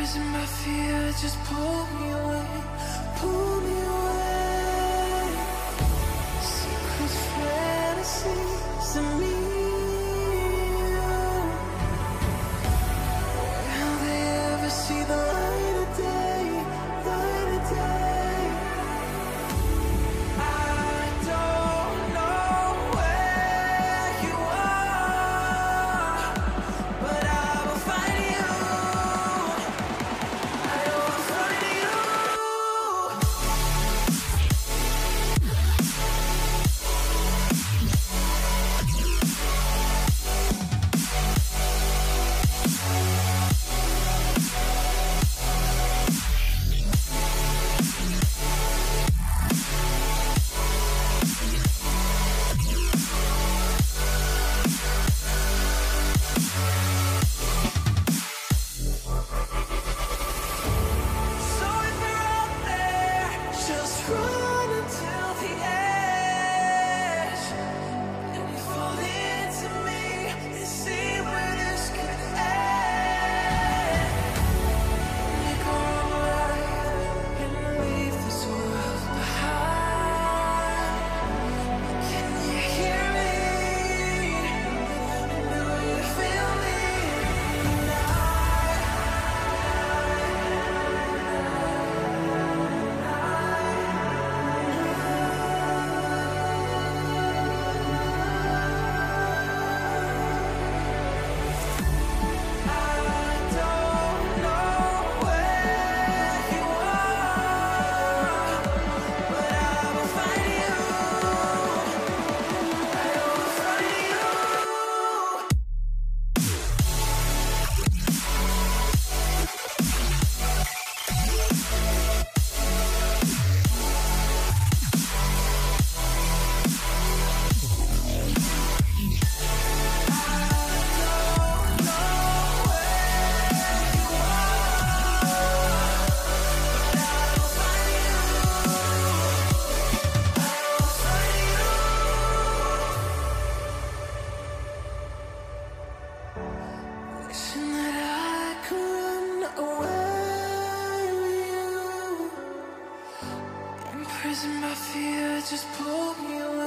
Imprisoned by fear, just pull me away, pull me away. Secret fantasies of me. Will they ever see the light of day, light of day? I don't know where you are, but I will find you. I will find you. So if you're out there, just run until the edge and fall into me and see where this could end. Make our own life and leave this world behind. Can you hear me? And do you feel me? I don't know where you are, but I will find you. I will find you. Wishing that I could run away with you. Imprisoned by fear, just pull me away.